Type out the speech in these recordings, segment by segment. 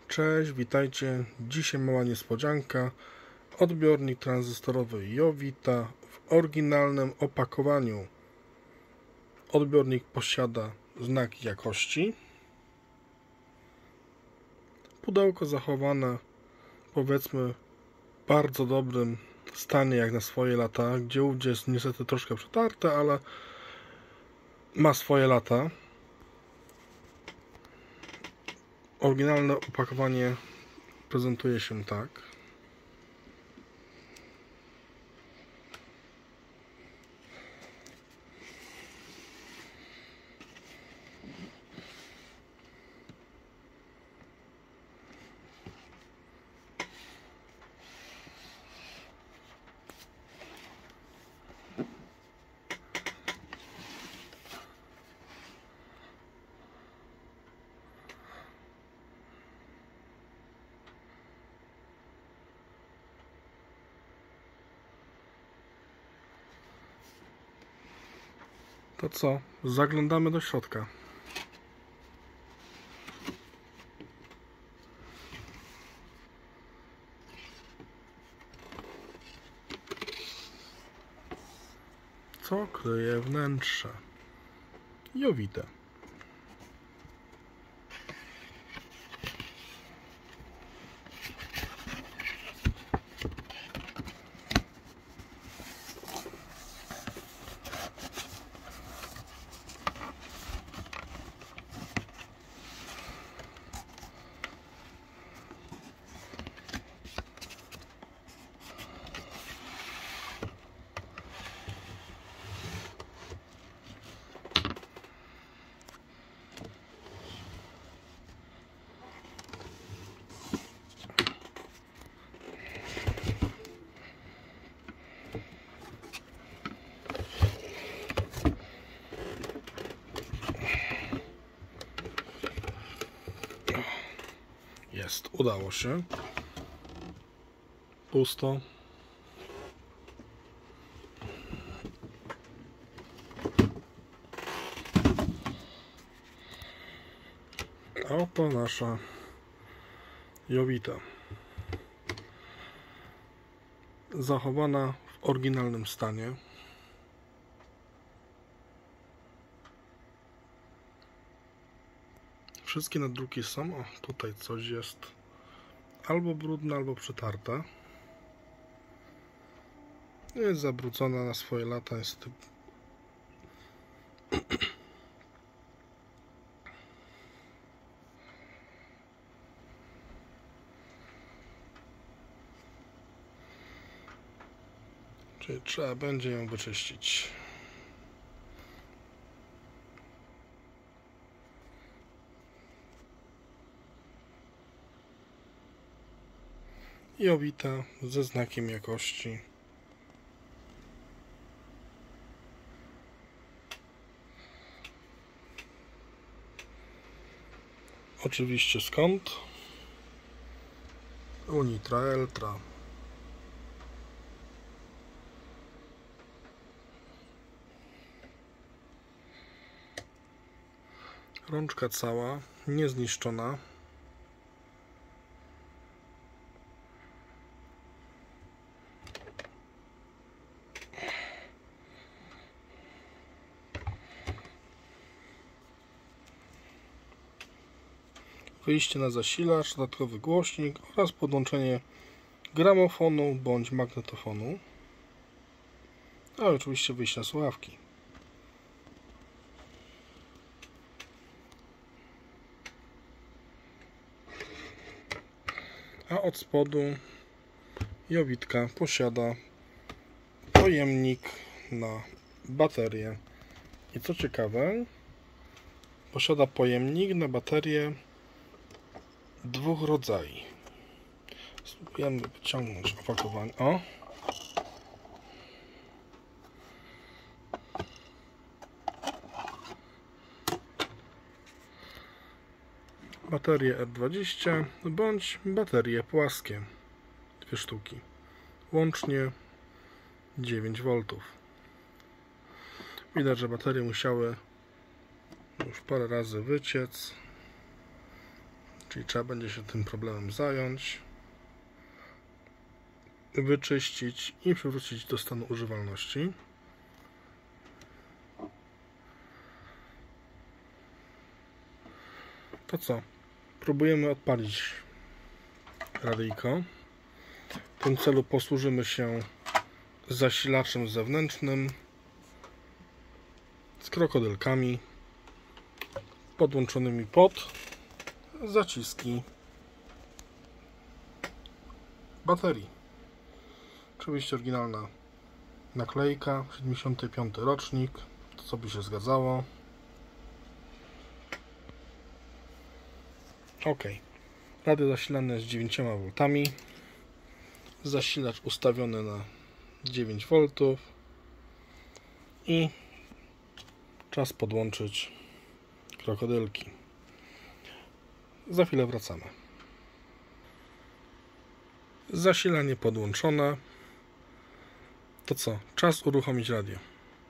Cześć, witajcie. Dzisiaj mała niespodzianka. Odbiornik tranzystorowy Jovita w oryginalnym opakowaniu. Odbiornik posiada znaki jakości. Pudełko zachowane, powiedzmy, w bardzo dobrym stanie jak na swoje lata. Gdzieś jest niestety troszkę przetarte, ale ma swoje lata. Oryginalne opakowanie prezentuje się tak. To co? Zaglądamy do środka. Co kryje wnętrze Jovity? Jest, udało się. Pusto. A oto nasza Jovita. Zachowana w oryginalnym stanie. Wszystkie nadruki są. O, tutaj coś jest albo brudne, albo przetarte. Jest zabrudzona na swoje lata. Jest czyli trzeba będzie ją wyczyścić. Jovita ze znakiem jakości. Oczywiście skąd? Unitra Eltra. Rączka cała, niezniszczona. Wyjście na zasilacz, dodatkowy głośnik oraz podłączenie gramofonu bądź magnetofonu. A oczywiście wyjście na słuchawki. A od spodu Jovitka posiada pojemnik na baterię. I co ciekawe, posiada pojemnik na baterię dwóch rodzajów. Spróbujemy wyciągnąć opakowanie. O! Baterie R20 bądź baterie płaskie. Dwie sztuki. Łącznie 9V. Widać, że baterie musiały już parę razy wyciec. Czyli trzeba będzie się tym problemem zająć, wyczyścić i przywrócić do stanu używalności. To co? Próbujemy odpalić radyjko. W tym celu posłużymy się zasilaczem zewnętrznym z krokodylkami podłączonymi pod zaciski baterii. Oczywiście oryginalna naklejka, 75 rocznik, to co by się zgadzało. Ok, radio zasilane jest 9 V, zasilacz ustawiony na 9 V i czas podłączyć krokodylki. Za chwilę wracamy. Zasilanie podłączone. To co? Czas uruchomić radio.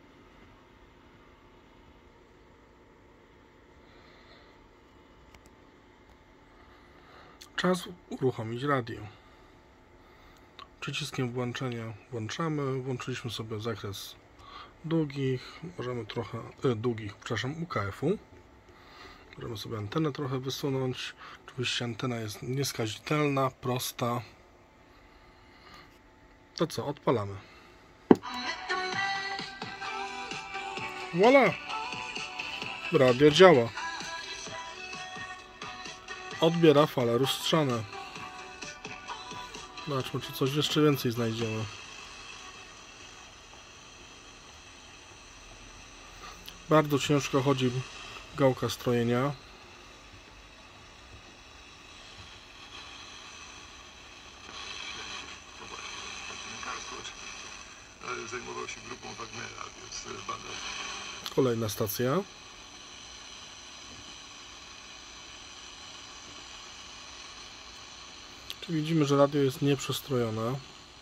Czas uruchomić radio. Przyciskiem włączenia włączamy. Włączyliśmy sobie zakres długich. Możemy trochę UKF-u. Możemy sobie antenę trochę wysunąć. Oczywiście antena jest nieskazitelna, prosta. To co? Odpalamy. Voilà! Radio działa. Odbiera fale lustrzane. Zobaczmy, czy coś jeszcze więcej znajdziemy. Bardzo ciężko chodzi gałka strojenia. Zajmował się grupą Wagnera, więc badał. Kolejna stacja. Czyli widzimy, że radio jest nieprzestrojone.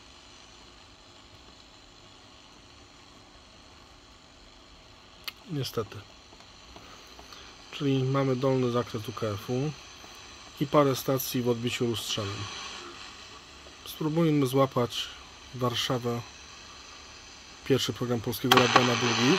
Niestety. Czyli mamy dolny zakres UKF-u i parę stacji w odbiciu lustrzanym. Spróbujmy złapać Warszawę. Pierwszy program Polskiego Radia na długich.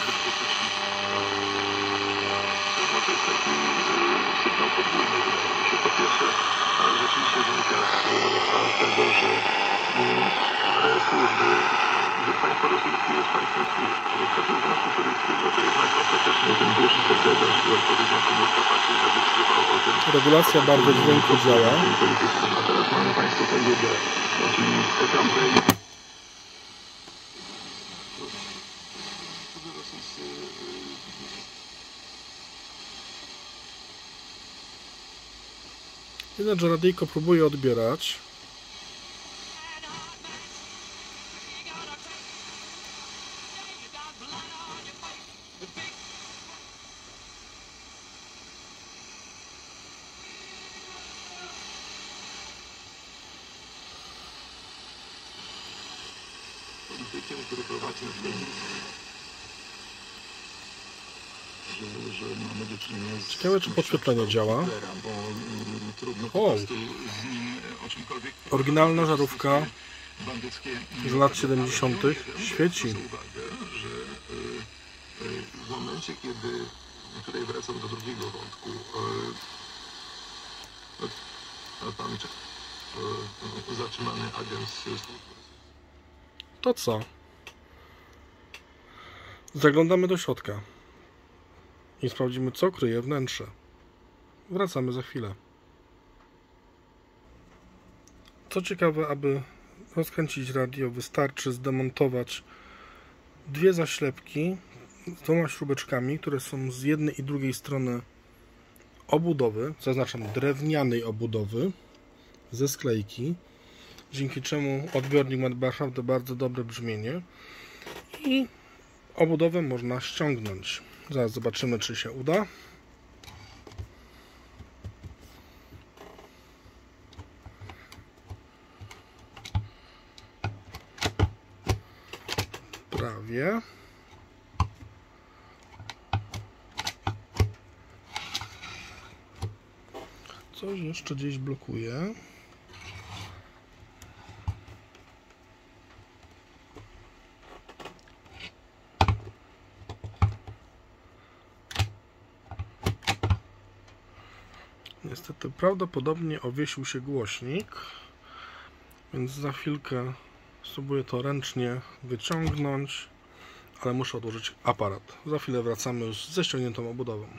To jest taki sygnał podwójny, wydaje mi się. Po pierwsze, ale rzeczywiście wynika z tego, że służby, że państwo rosyjskie jest państwem służb. Czasy Związku Sowieckiego to jednak ostatecznie ten pierwszy sekretarz odpowiedzialny komórka partii zadecydował o tym. Regulacja bardzo dźwięku działa. A teraz mamy państwo KGB, czyli EKP. Widać, że radyjko próbuje odbierać. Politykiem, który prowadzi że mamy do czynienia z... Ciekawe, czy podświetlenie działa. Bo trudno po O! prostu z nim o czymkolwiek... Oryginalna żarówka bandyckie... z lat 70. świeci. Uwagę, że w momencie, kiedy... Tutaj wracam do drugiego wątku. Zatrzymany agent z służby. To co? Zaglądamy do środka i sprawdzimy, co kryje wnętrze. Wracamy za chwilę. Co ciekawe, aby rozkręcić radio, wystarczy zdemontować dwie zaślepki z dwoma śrubeczkami, które są z jednej i drugiej strony obudowy, zaznaczam drewnianej obudowy, ze sklejki, dzięki czemu odbiornik ma naprawdę bardzo dobre brzmienie i obudowę można ściągnąć. Zaraz zobaczymy, czy się uda. Prawie. Coś jeszcze gdzieś blokuje. Niestety prawdopodobnie owiesił się głośnik, więc za chwilkę spróbuję to ręcznie wyciągnąć, ale muszę odłożyć aparat. Za chwilę wracamy już ze ściągniętą obudową.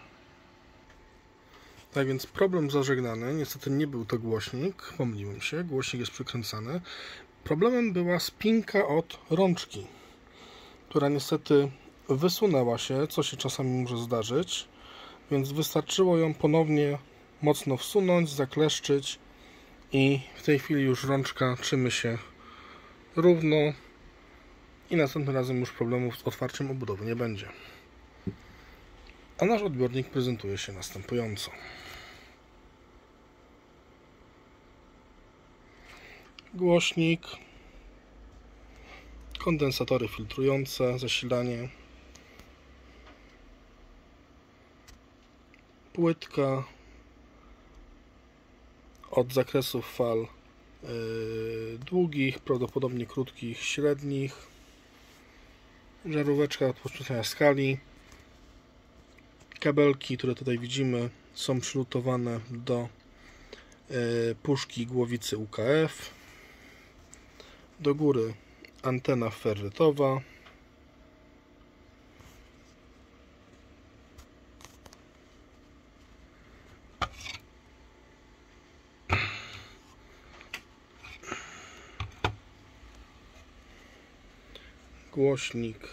Tak więc problem zażegnany. Niestety nie był to głośnik, pomyliłem się, głośnik jest przykręcany. Problemem była spinka od rączki, która niestety wysunęła się, co się czasami może zdarzyć, więc wystarczyło ją ponownie mocno wsunąć, zakleszczyć i w tej chwili już rączka trzyma się równo i następnym razem już problemów z otwarciem obudowy nie będzie. A nasz odbiornik prezentuje się następująco. Głośnik, kondensatory filtrujące, zasilanie, płytka od zakresów fal długich, prawdopodobnie krótkich, średnich, żaróweczka od podświetlenia skali, kabelki, które tutaj widzimy, są przylutowane do puszki głowicy UKF, do góry antena ferrytowa, głośnik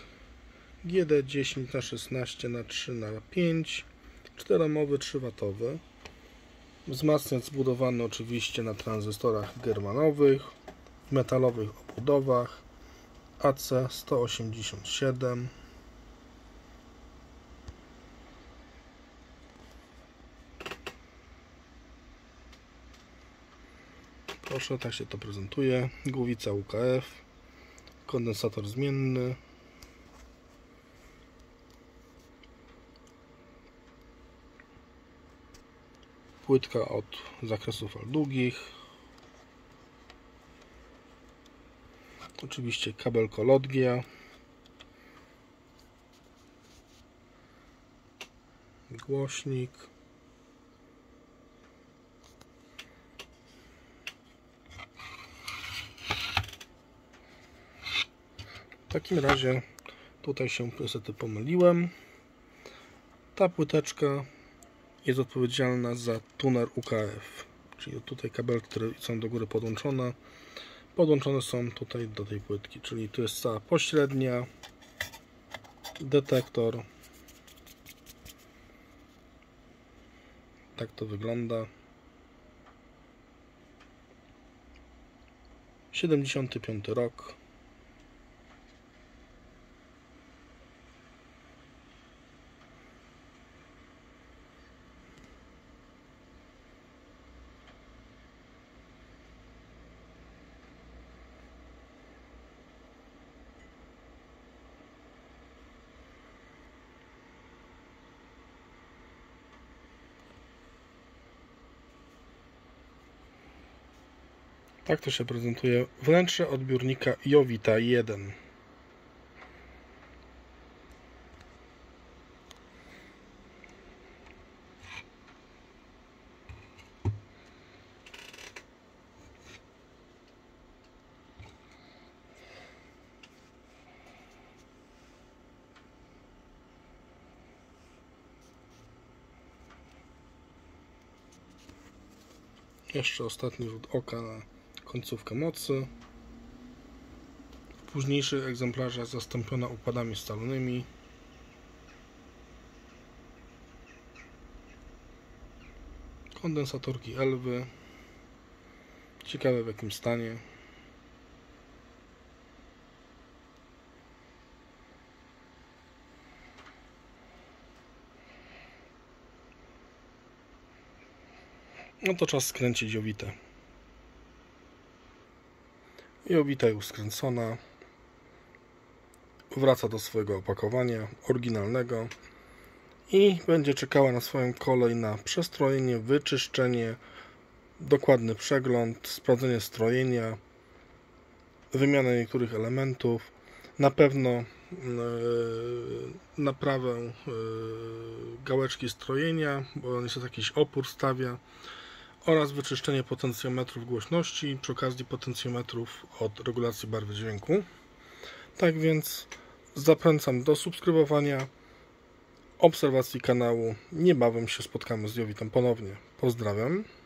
GD10x16x3x5, 4-ohmowy, 3W, wzmacniacz zbudowany oczywiście na tranzystorach germanowych, metalowych obudowach AC187. Proszę, tak się to prezentuje. Głowica UKF, kondensator zmienny, płytka od zakresu fal długich, oczywiście kabel Colodgia, głośnik, w takim razie tutaj się niestety pomyliłem. Ta płyteczka jest odpowiedzialna za tuner UKF, czyli tutaj kabelki, które są do góry podłączone są tutaj do tej płytki, czyli tu jest cała pośrednia, detektor, tak to wygląda. 75 rok. Tak to się prezentuje wnętrze odbiornika Jovita 1. Jeszcze ostatni rzut oka na końcówkę mocy. W późniejszych egzemplarzach zastąpiona układami scalonymi. Kondensatorki Elwy. Ciekawe w jakim stanie. No to czas skręcić Jovitę. Jovita już skręcona. Wraca do swojego opakowania oryginalnego i będzie czekała na swoją kolej na przestrojenie, wyczyszczenie dokładny przegląd, sprawdzenie strojenia, wymianę niektórych elementów, na pewno naprawę gałeczki strojenia, bo niestety jakiś opór stawia, oraz wyczyszczenie potencjometrów głośności, przy okazji potencjometrów od regulacji barwy dźwięku. Tak więc zachęcam do subskrybowania, obserwacji kanału. Niebawem się spotkamy z Jowitem ponownie. Pozdrawiam.